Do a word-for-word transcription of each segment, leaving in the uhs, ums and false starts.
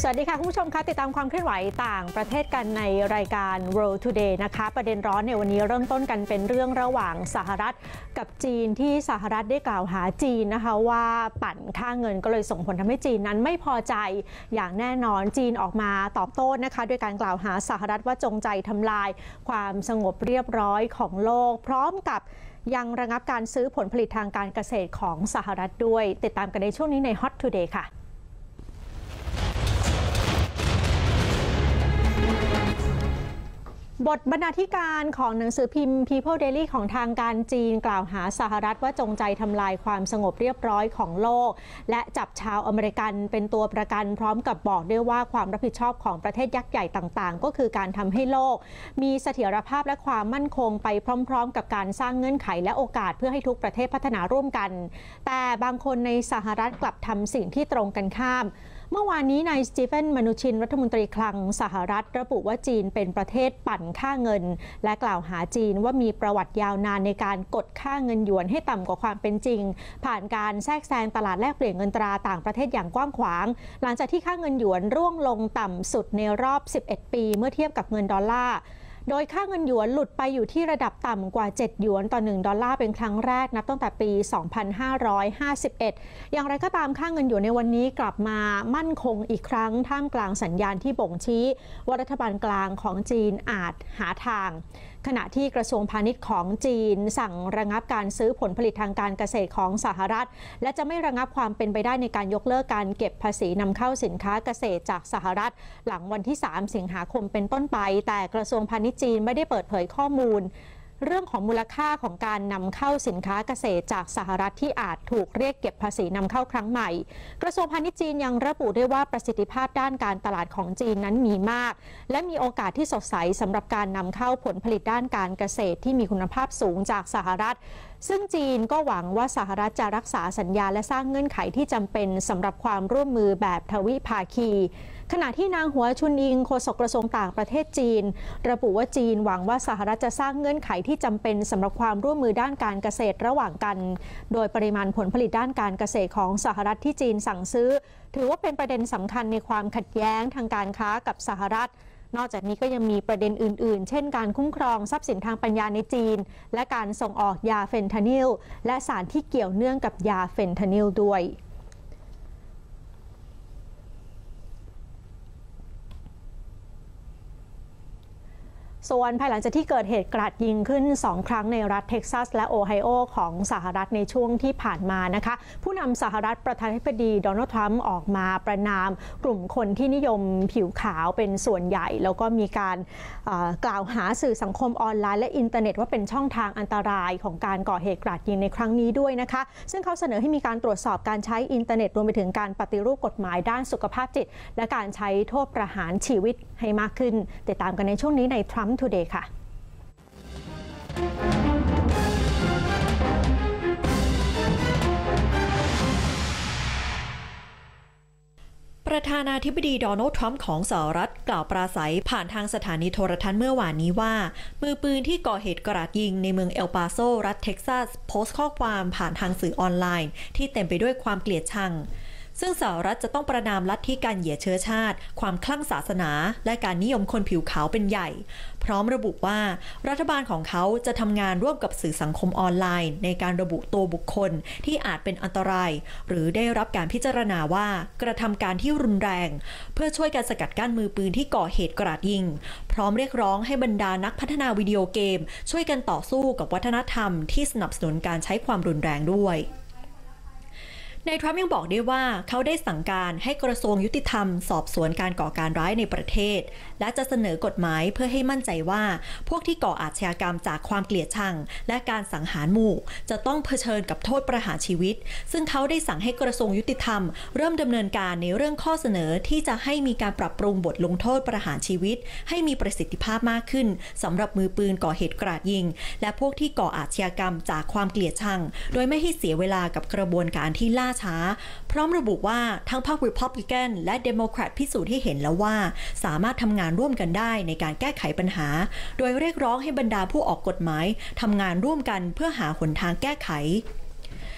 สวัสดีค่ะคุณผู้ชมคะติดตามความเคลื่อนไหวต่างประเทศกันในรายการ World Today นะคะประเด็นร้อนในวันนี้เริ่มต้นกันเป็นเรื่องระหว่างสหรัฐกับจีนที่สหรัฐได้กล่าวหาจีนนะคะว่าปั่นค่าเงินก็เลยส่งผลทำให้จีนนั้นไม่พอใจอย่างแน่นอนจีนออกมาตอบโต้นะคะด้วยการกล่าวหาสหรัฐว่าจงใจทำลายความสงบเรียบร้อยของโลกพร้อมกับยังระงับการซื้อผลผลิตทางการเกษตรของสหรัฐด้วยติดตามกันในช่วงนี้ใน Hot Today ค่ะบทบรรณาธิการของหนังสือพิมพ์ People Daily ของทางการจีนกล่าวหาสหรัฐว่าจงใจทำลายความสงบเรียบร้อยของโลกและจับชาวอเมริกันเป็นตัวประกันพร้อมกับบอกด้วยว่าความรับผิดชอบของประเทศยักษ์ใหญ่ต่างๆก็คือการทำให้โลกมีเสถียรภาพและความมั่นคงไปพร้อมๆกับการสร้างเงื่อนไขและโอกาสเพื่อให้ทุกประเทศพัฒนาร่วมกันแต่บางคนในสหรัฐกลับทำสิ่งที่ตรงกันข้ามเมื่อวานนี้นายสตีเฟน มนูชินรัฐมนตรีคลังสหรัฐระบุว่าจีนเป็นประเทศปั่นค่าเงินและกล่าวหาจีนว่ามีประวัติยาวนานในการกดค่าเงินหยวนให้ต่ำกว่าความเป็นจริงผ่านการแทรกแซงตลาดแลกเปลี่ยนเงินตราต่างประเทศอย่างกว้างขวางหลังจากที่ค่าเงินหยวนร่วงลงต่ำสุดในรอบสิบเอ็ดปีเมื่อเทียบกับเงินดอลลาร์โดยค่าเงินหยวนหลุดไปอยู่ที่ระดับต่ำกว่าเจ็ดหยวนต่อหนึ่งดอลลาร์เป็นครั้งแรกนับตั้งแต่ปี สองพันห้าร้อยห้าสิบเอ็ด อย่างไรก็ตามค่าเงินหยวนในวันนี้กลับมามั่นคงอีกครั้งท่ามกลางสัญญาณที่บ่งชี้ว่ารัฐบาลกลางของจีนอาจหาทางขณะที่กระทรวงพาณิชย์ของจีนสั่งระงับการซื้อผลผลิตทางการเกษตรของสหรัฐและจะไม่ระงับความเป็นไปได้ในการยกเลิกการเก็บภาษีนำเข้าสินค้าเกษตรจากสหรัฐหลังวันที่สามสิงหาคมเป็นต้นไปแต่กระทรวงพาณิชย์จีนไม่ได้เปิดเผยข้อมูลเรื่องของมูลค่าของการนำเข้าสินค้าเกษตรจากสหรัฐที่อาจถูกเรียกเก็บภาษีนำเข้าครั้งใหม่กระทรวงพาณิชย์จีนยังระบุด้วยว่าประสิทธิภาพด้านการตลาดของจีนนั้นมีมากและมีโอกาสที่สดใสสำหรับการนำเข้าผลผลิตด้านการเกษตรที่มีคุณภาพสูงจากสหรัฐซึ่งจีนก็หวังว่าสหรัฐจะรักษาสัญญาและสร้างเงื่อนไขที่จำเป็นสำหรับความร่วมมือแบบทวิภาคีขณะที่นางหัวชุนอิงโฆษกกระทรวงต่างประเทศจีนระบุว่าจีนหวังว่าสหรัฐจะสร้างเงื่อนไขที่จำเป็นสำหรับความร่วมมือด้านการเกษตรระหว่างกันโดยปริมาณผลผลิตด้านการเกษตรของสหรัฐที่จีนสั่งซื้อถือว่าเป็นประเด็นสำคัญในความขัดแย้งทางการค้ากับสหรัฐนอกจากนี้ก็ยังมีประเด็นอื่นๆเช่นการคุ้มครองทรัพย์สินทางปัญญาในจีนและการส่งออกยาเฟนทานิลและสารที่เกี่ยวเนื่องกับยาเฟนทานิลด้วยส่วนภายหลังจากที่เกิดเหตุกราดยิงขึ้นสองครั้งในรัฐเท็กซัสและโอไฮโอของสหรัฐในช่วงที่ผ่านมานะคะผู้นำสหรัฐประธานาธิบดีโดนัลด์ทรัมป์ออกมาประณามกลุ่มคนที่นิยมผิวขาวเป็นส่วนใหญ่แล้วก็มีการกล่าวหาสื่อสังคมออนไลน์และอินเทอร์เน็ตว่าเป็นช่องทางอันตรายของการก่อเหตุกราดยิงในครั้งนี้ด้วยนะคะซึ่งเขาเสนอให้มีการตรวจสอบการใช้อินเทอร์เน็ตรวมไปถึงการปฏิรูปกฎหมายด้านสุขภาพจิตและการใช้โทษประหารชีวิตให้มากขึ้นติดตามกันในช่วงนี้ใน Trump Today ค่ะประธานาธิบดีโดนัลด์ทรัมป์ของสหรัฐกล่าวปราศัยผ่านทางสถานีโทรทัศน์เมื่อวานนี้ว่ามือปืนที่ก่อเหตุกราดยิงในเมืองเอลปาโซรัฐเท็กซัสโพสต์ข้อความผ่านทางสื่อออนไลน์ที่เต็มไปด้วยความเกลียดชังซึ่งสหรัฐจะต้องประณามลัทธิการเหยียดเชื้อชาติความคลั่งศาสนาและการนิยมคนผิวขาวเป็นใหญ่พร้อมระบุว่ารัฐบาลของเขาจะทำงานร่วมกับสื่อสังคมออนไลน์ในการระบุตัวบุคคลที่อาจเป็นอันตรายหรือได้รับการพิจารณาว่ากระทำการที่รุนแรงเพื่อช่วยการสกัดกั้นมือปืนที่ก่อเหตุกราดยิงพร้อมเรียกร้องให้บรรดานักพัฒนาวิดีโอเกมช่วยกันต่อสู้กับวัฒนธรรมที่สนับสนุนการใช้ความรุนแรงด้วยนายทรัมป์ยังบอกด้วยว่าเขาได้สั่งการให้กระทรวงยุติธรรมสอบสวนการก่อการร้ายในประเทศและจะเสนอกฎหมายเพื่อให้มั่นใจว่าพวกที่ก่ออาชญากรรมจากความเกลียดชังและการสังหารหมู่จะต้องเผชิญกับโทษประหารชีวิตซึ่งเขาได้สั่งให้กระทรวงยุติธรรมเริ่มดำเนินการในเรื่องข้อเสนอที่จะให้มีการปรับปรุงบทลงโทษประหารชีวิตให้มีประสิทธิภาพมากขึ้นสำหรับมือปืนก่อเหตุกราดยิงและพวกที่ก่ออาชญากรรมจากความเกลียดชังโดยไม่ให้เสียเวลากับกระบวนการที่ล่าช้าพร้อมระบุว่าทั้งพรรค Republican และ Democrat พิสูจน์ให้เห็นแล้วว่าสามารถทำงานร่วมกันได้ในการแก้ไขปัญหาโดยเรียกร้องให้บรรดาผู้ออกกฎหมายทำงานร่วมกันเพื่อหาหนทางแก้ไข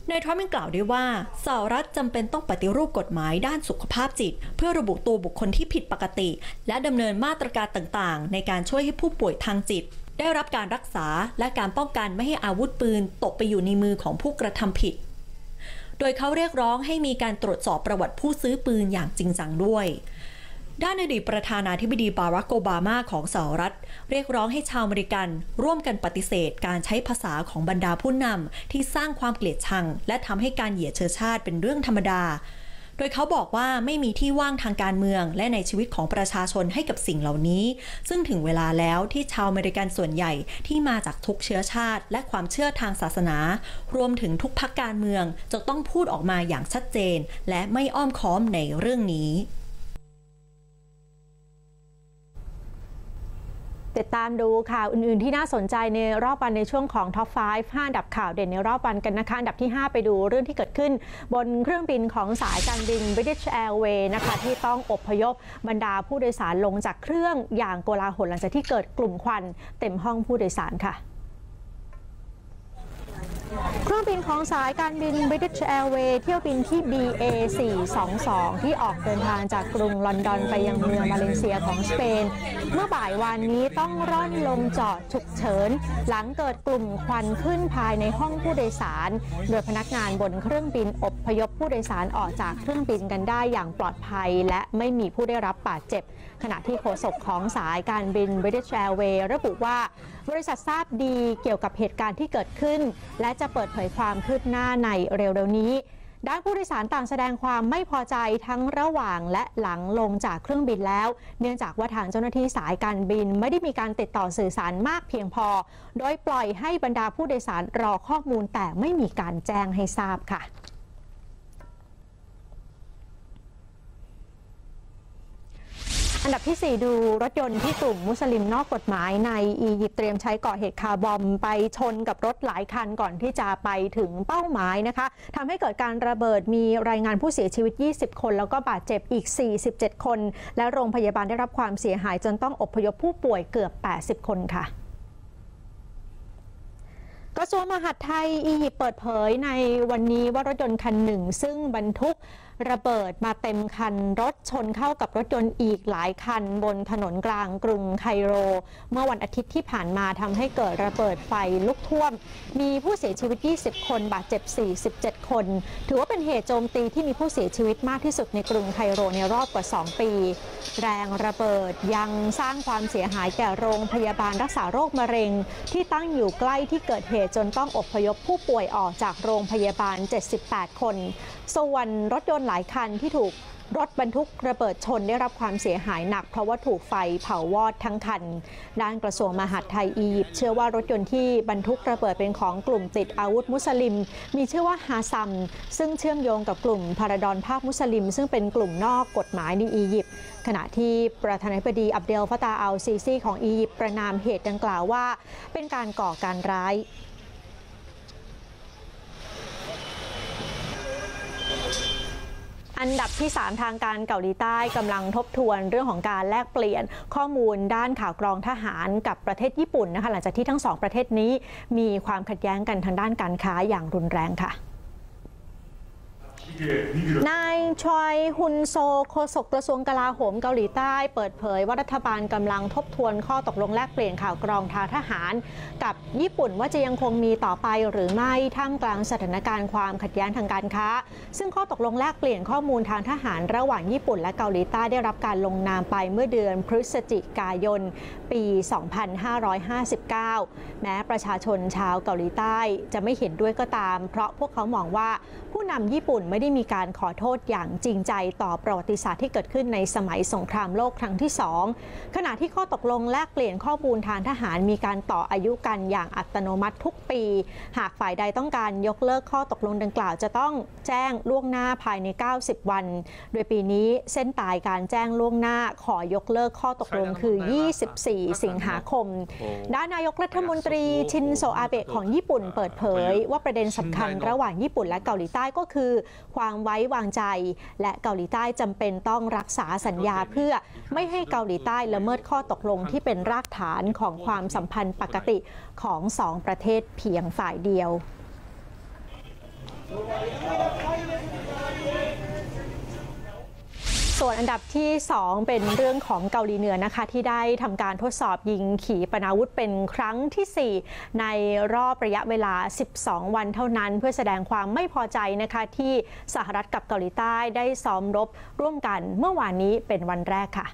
นายทรัมป์ยังกล่าวด้วยว่าสหรัฐจำเป็นต้องปฏิรูปกฎหมายด้านสุขภาพจิตเพื่อระบุตัวบุคคลที่ผิดปกติและดำเนินมาตรการต่างๆในการช่วยให้ผู้ป่วยทางจิตได้รับการรักษาและการป้องกันไม่ให้อาวุธปืนตกไปอยู่ในมือของผู้กระทำผิดโดยเขาเรียกร้องให้มีการตรวจสอบประวัติผู้ซื้อปืนอย่างจริงจังด้วยด้านอดีตประธานาธิบดีบารักโอบามาของสหรัฐเรียกร้องให้ชาวอเมริกันร่วมกันปฏิเสธการใช้ภาษาของบรรดาผู้นำที่สร้างความเกลียดชังและทำให้การเหยียดเชื้อชาติเป็นเรื่องธรรมดาโดยเขาบอกว่าไม่มีที่ว่างทางการเมืองและในชีวิตของประชาชนให้กับสิ่งเหล่านี้ซึ่งถึงเวลาแล้วที่ชาวอเมริกันส่วนใหญ่ที่มาจากทุกเชื้อชาติและความเชื่อทางศาสนารวมถึงทุกพรรคการเมืองจะต้องพูดออกมาอย่างชัดเจนและไม่อ้อมค้อมในเรื่องนี้ติดตามดูข่าวอื่นๆที่น่าสนใจในรอบวันในช่วงของ ท็อป ไฟว์ ห้า อันดับข่าวเด่นในรอบวันกันนะคะอันดับที่ห้าไปดูเรื่องที่เกิดขึ้นบนเครื่องบินของสายการบิน British Airways นะคะที่ต้องอพยพบรรดาผู้โดยสารลงจากเครื่องอย่างโกลาหลหลังจากที่เกิดกลุ่มควันเต็มห้องผู้โดยสารค่ะเครื่องบินของสายการบิน British Airways เที่ยวบินที่ บี เอ สี่สองสอง ที่ออกเดินทางจากกรุงลอนดอนไปยังเมืองมาเลเซียของสเปนเมื่อบ่ายวานนี้ต้องร่อนลงจอดฉุกเฉินหลังเกิดกลุ่มควันขึ้นภายในห้องผู้โดยสารโดยพนักงานบนเครื่องบินอพยพผู้โดยสารออกจากเครื่องบินกันได้อย่างปลอดภัยและไม่มีผู้ได้รับบาดเจ็บขณะที่โฆษกของสายการบิน British Airways ระบุว่าบริษัททราบดีเกี่ยวกับเหตุการณ์ที่เกิดขึ้นและจะเปิดเผยความคืบหน้าในเร็วๆนี้ด้านผู้โดยสารต่างแสดงความไม่พอใจทั้งระหว่างและหลังลงจากเครื่องบินแล้วเนื่องจากว่าทางเจ้าหน้าที่สายการบินไม่ได้มีการติดต่อสื่อสารมากเพียงพอโดยปล่อยให้บรรดาผู้โดยสารรอข้อมูลแต่ไม่มีการแจ้งให้ทราบค่ะอันดับที่สี่ดูรถยนต์ที่กลุ่มมุสลิมนอกกฎหมายในอียิปต์เตรียมใช้ก่อเหตุคาร์บอมไปชนกับรถหลายคันก่อนที่จะไปถึงเป้าหมายนะคะทำให้เกิดการระเบิดมีรายงานผู้เสียชีวิตยี่สิบคนแล้วก็บาดเจ็บอีกสี่สิบเจ็ดคนและโรงพยาบาลได้รับความเสียหายจนต้องอพยพผู้ป่วยเกือบแปดสิบคนค่ะกระทรวงมหาดไทยอียิปต์เปิดเผยในวันนี้ว่ารถยนต์คันหนึ่งซึ่งบรรทุกระเบิดมาเต็มคันรถชนเข้ากับรถยนต์อีกหลายคันบนถนนกลางกรุงไคโรเมื่อวันอาทิตย์ที่ผ่านมาทำให้เกิดระเบิดไฟลุกท่วมมีผู้เสียชีวิตยี่สิบคนบาดเจ็บสี่สิบเจ็ดคนถือว่าเป็นเหตุโจมตีที่มีผู้เสียชีวิตมากที่สุดในกรุงไคโรในรอบกว่าสองปีแรงระเบิดยังสร้างความเสียหายแก่โรงพยาบาลรักษาโรคมะเร็งที่ตั้งอยู่ใกล้ที่เกิดเหตุจนต้องอพยพผู้ป่วยออกจากโรงพยาบาลเจ็ดสิบแปดคนส่วนรถยนต์หลายคันที่ถูกรถบรรทุกระเบิดชนได้รับความเสียหายหนักเพราะว่าถูกไฟเผาวอดทั้งคันด้านกระทรวงมหาดไทยอียิปต์เชื่อว่ารถยนต์ที่บรรทุกระเบิดเป็นของกลุ่มติดอาวุธมุสลิมมีชื่อว่าฮาซัมซึ่งเชื่อมโยงกับกลุ่มพาราดอนภาคมุสลิมซึ่งเป็นกลุ่มนอกกฎหมายในอียิปต์ขณะที่ประธานาธิบดีอับเดล ฟาตาห์ อัล ซีซีของอียิปต์ประณามเหตุดังกล่าวว่าเป็นการก่อการร้ายอันดับที่สามทางการเกาหลีใต้กำลังทบทวนเรื่องของการแลกเปลี่ยนข้อมูลด้านข่าวกรองทหารกับประเทศญี่ปุ่นนะคะหลังจากที่ทั้งสองประเทศนี้มีความขัดแย้งกันทางด้านการค้าอย่างรุนแรงค่ะนายชอยฮุนโซโฆษกกระทรวงกลาโหมเกาหลีใต้เปิดเผยว่ารัฐบาลกำลังทบทวนข้อตกลงแลกเปลี่ยนข่าวกรองทางทหารกับญี่ปุ่นว่าจะยังคงมีต่อไปหรือไม่ท่ามกลางสถานการณ์ความขัดแย้งทางการค้าซึ่งข้อตกลงแลกเปลี่ยนข้อมูลทางทหารระหว่างญี่ปุ่นและเกาหลีใต้ได้รับการลงนามไปเมื่อเดือนพฤศจิกายนปี สองพันห้าร้อยห้าสิบเก้า แม้ประชาชนชาวเกาหลีใต้จะไม่เห็นด้วยก็ตามเพราะพวกเขามองว่าผู้นำญี่ปุ่นไม่ได้มีการขอโทษอย่างจริงใจต่อประวัติศาสตร์ที่เกิดขึ้นในสมัยสงครามโลกครั้งที่สองขณะที่ข้อตกลงแลกเปลี่ยนข้อมูลทางทหารมีการต่ออายุกันอย่างอัตโนมัติทุกปีหากฝ่ายใดต้องการยกเลิกข้อตกลงดังกล่าวจะต้องแจ้งล่วงหน้าภายในเก้าสิบวันโดยปีนี้เส้นตายการแจ้งล่วงหน้าขอยกเลิกข้อตกลงคือยี่สิบสี่สิงหาคมด้านนายกรัฐมนตรีชินโซอาเบะของญี่ปุ่นเปิดเผยว่าประเด็นสำคัญระหว่างญี่ปุ่นและเกาหลีใต้ก็คือความไว้วางใจและเกาหลีใต้จำเป็นต้องรักษาสัญญาเพื่อไม่ให้เกาหลีใต้ละเมิดข้อตกลงที่เป็นรากฐานของความสัมพันธ์ปกติของสองประเทศเพียงฝ่ายเดียวส่วนอันดับที่สองเป็นเรื่องของเกาหลีเหนือนะคะที่ได้ทำการทดสอบยิงขีปนาวุธเป็นครั้งที่สี่ในรอบระยะเวลาสิบสองวันเท่านั้นเพื่อแสดงความไม่พอใจนะคะที่สหรัฐกับเกาหลีใต้ได้ซ้อมรบร่วมกันเมื่อวานนี้เป็นวันแรกค่ะ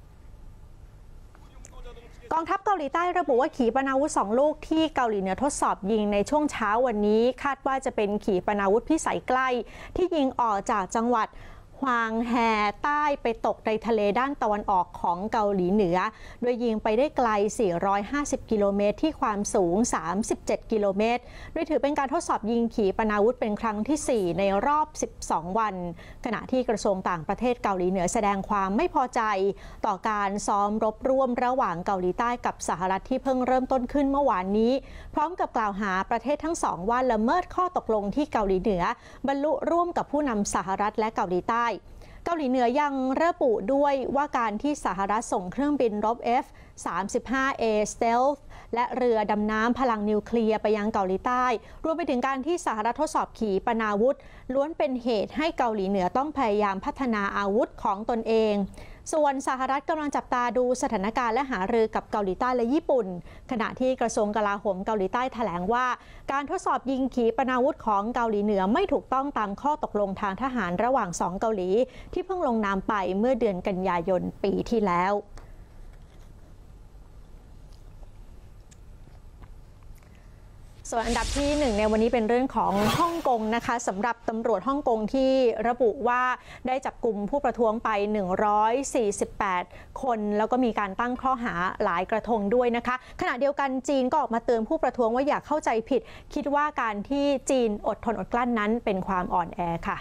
กองทัพเกาหลีใต้ระบุว่าขีปนาวุธสองลูกที่เกาหลีเหนือทดสอบยิงในช่วงเช้าวันนี้คาดว่าจะเป็นขีปนาวุธพิสัยใกล้ที่ยิงออกจากจังหวัดฮวางแฮใต้ไปตกในทะเลด้านตะวันออกของเกาหลีเหนือโดยยิงไปได้ไกลสี่ร้อยห้าสิบกิโลเมตรที่ความสูงสามสิบเจ็ดกิโลเมตรโดยถือเป็นการทดสอบยิงขีปนาวุธเป็นครั้งที่สี่ในรอบสิบสองวันขณะที่กระทรวงต่างประเทศเกาหลีเหนือแสดงความไม่พอใจต่อการซ้อมรบร่วมระหว่างเกาหลีใต้กับสหรัฐที่เพิ่งเริ่มต้นขึ้นเมื่อวานนี้พร้อมกับกล่าวหาประเทศทั้งสองว่าละเมิดข้อตกลงที่เกาหลีเหนือบรรลุร่วมกับผู้นำสหรัฐและเกาหลีใต้เกาหลีเหนือยังระบุด้วยว่าการที่สหรัฐส่งเครื่องบินรบ เอฟ สามสิบห้า เอ Stealth และเรือดำน้ำพลังนิวเคลียร์ไปยังเกาหลีใต้รวมไปถึงการที่สหรัฐทดสอบขีปนาวุธล้วนเป็นเหตุให้เกาหลีเหนือต้องพยายามพัฒนาอาวุธของตนเองส่วนสหรัฐกำลังจับตาดูสถานการณ์และหารือกับเกาหลีใต้และญี่ปุ่นขณะที่กระทรวงกลาโหมเกาหลีใต้แถลงว่าการทดสอบยิงขีปนาวุธของเกาหลีเหนือไม่ถูกต้องตามข้อตกลงทางทหารระหว่างสองเกาหลีที่เพิ่งลงนามไปเมื่อเดือนกันยายนปีที่แล้วส่วนอันดับที่หนึ่งในวันนี้เป็นเรื่องของฮ่องกงนะคะสำหรับตำรวจฮ่องกงที่ระบุว่าได้จับกลุ่มผู้ประท้วงไปหนึ่งร้อยสี่สิบแปดคนแล้วก็มีการตั้งข้อหาหลายกระทงด้วยนะคะขณะเดียวกันจีนก็ออกมาเตือนผู้ประท้วงว่าอย่าเข้าใจผิดคิดว่าการที่จีนอดทนอดกลั้นนั้นเป็นความอ่อนแอค่ะ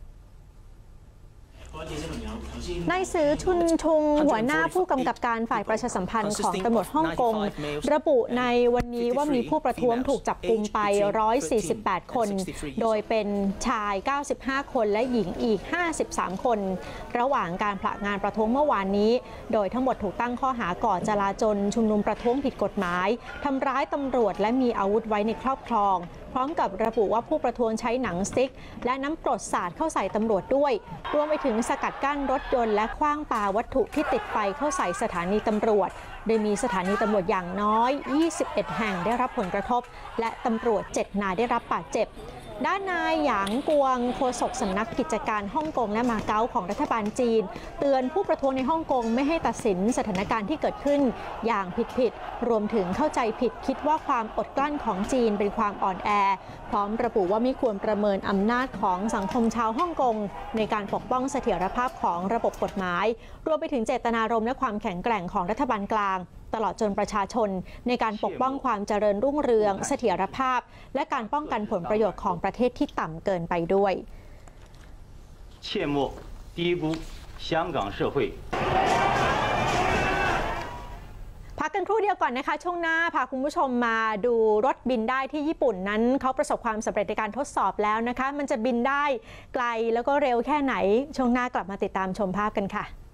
นายซือชุนชุงหัวหน้าผู้กำกับการฝ่ายประชาสัมพันธ์ของตำรวจฮ่องกงระบุในวันนี้ว่ามีผู้ประท้วงถูกจับกุมไปหนึ่งร้อยสี่สิบแปดคนโดยเป็นชายเก้าสิบห้าคนและหญิงอีกห้าสิบสามคนระหว่างการผละงานประท้วงเมื่อวานนี้โดยทั้งหมดถูกตั้งข้อหาก่อจลาจลชุมนุมประท้วงผิดกฎหมายทำร้ายตำรวจและมีอาวุธไว้ในครอบครองพร้อมกับระบุว่าผู้ประท้วงใช้หนังสติ๊กและน้ำกรดสาดเข้าใส่ตำรวจด้วยรวมไปถึงสกัดกั้นรถยนต์และขว้างปาวัตถุที่ติดไฟเข้าใส่สถานีตำรวจโดยมีสถานีตำรวจอย่างน้อยยี่สิบเอ็ดแห่งได้รับผลกระทบและตำรวจเจ็ดนายได้รับบาดเจ็บด้านนายหยางกวงโฆษกสำนักกิจการฮ่องกงและมาเก๊าของรัฐบาลจีนเตือนผู้ประท้วงในฮ่องกงไม่ให้ตัดสินสถานการณ์ที่เกิดขึ้นอย่างผิดๆรวมถึงเข้าใจผิดคิดว่าความอดกลั้นของจีนเป็นความอ่อนแอพร้อมระบุว่าไม่ควรประเมินอำนาจของสังคมชาวฮ่องกงในการปกป้องเสถียรภาพของระบบกฎหมายรวมไปถึงเจตนารมณ์และความแข็งแกร่งของรัฐบาลกลางตลอดจนประชาชนในการปกป้องความเจริญรุ่งเรืองเสถียรภาพและการป้องกันผลประโยชน์ของประเทศที่ต่ำเกินไปด้วย切莫低估香港社会พักกันครู่เดียวก่อนนะคะช่วงหน้าพาคุณผู้ชมมาดูรถบินได้ที่ญี่ปุ่นนั้นเขาประสบความสำเร็จในการทดสอบแล้วนะคะมันจะบินได้ไกลแล้วก็เร็วแค่ไหนช่วงหน้ากลับมาติดตามชมภาพกันค่ะ